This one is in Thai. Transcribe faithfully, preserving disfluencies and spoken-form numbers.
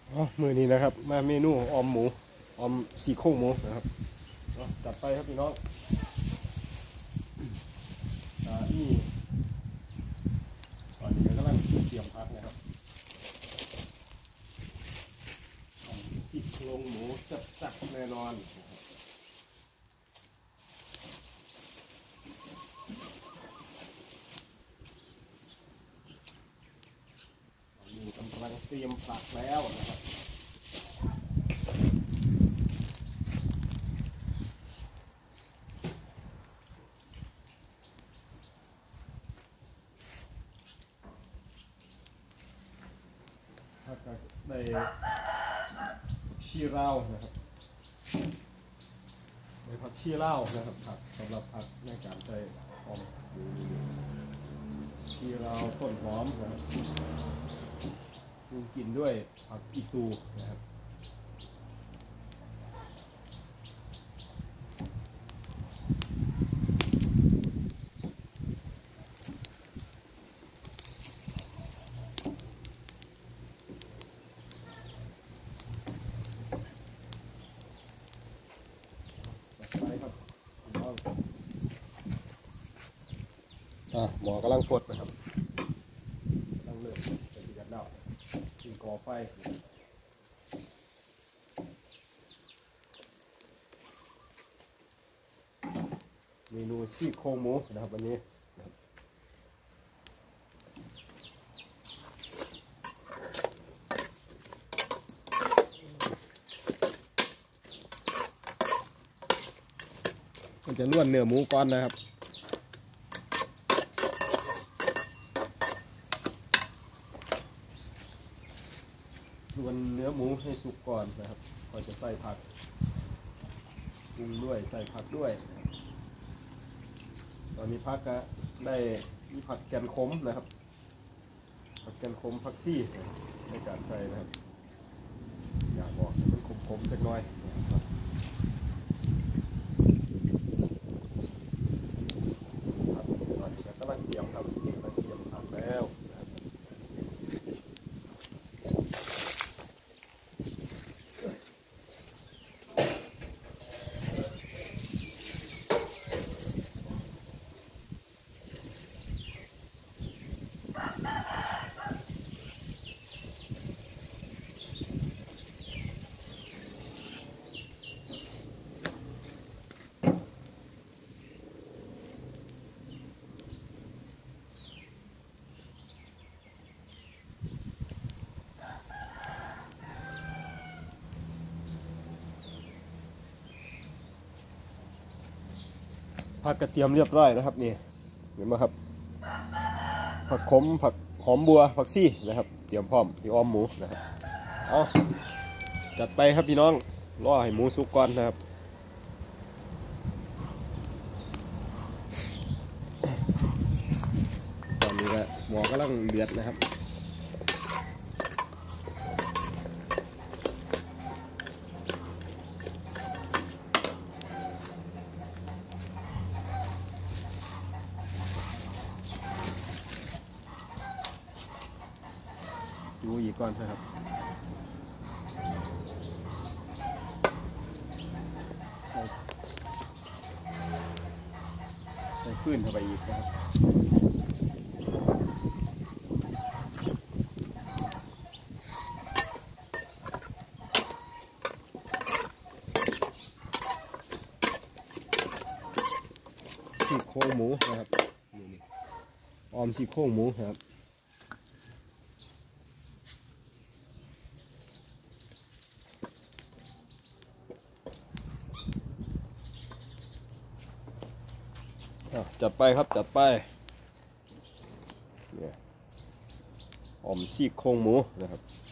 อ๋อมือนี้นะครับมาเมนูออมหมูออมซี่โครงหมูนะครับจัดไปครับพี่น้องอ่านี่ตอนนี้กำลังเตรียมพักนะครับซี่โครงหมูสับๆแน่นอนนี่กำลังเตรียมผักแล้วนะครับผักได้ชีราวนะครับในผักชีราวนะครับผักสำหรับผักในการใส่ออมหมูชีราวต้นหอมนะครับปรุงกินด้วยผักอีตูนะครับอ่ะหมอกำลังฟดนะครับกำลังเริ่มจะดีกันแล้วกินก่อไฟเมนูซี่โครงหมูนะครับวันนี้มันจะล้วนเนื้อหมูก่อนนะครับล้วนเนื้อหมูให้สุกก่อนนะครับก่อนจะใส่ผักปรุงด้วยใส่ผักด้วยตอนนี้ผักก็ได้มีผักแกนขมนะครับผักแกนขมผักซี่ในการใส่นะครับอยากบอกมันขมๆสักหน่อยตอนนี้กำลังเตรียมครับกำลังเตรียมผักแล้วผักกระเทียมเรียบร้อยนะครับนี่เห็นไหมครับผักขมผักหอมบัวผักซี่นะครับเตรียมพร้อมที่อ้อมหมูนะครับเอาจัดไปครับพี่น้องรอให้หมูสุกก่อนนะครับตอนนี้ก็หม้อกำลังเดือดนะครับดูอีกก่อนนะครับใส่ใส่ขึ้นเข้าไปอีกนะครับซี่โครงหมูนะครับออมซี่โครงหมูครับจัดไปครับจัดไปเนี่ยออมซี่โครงหมูนะครับ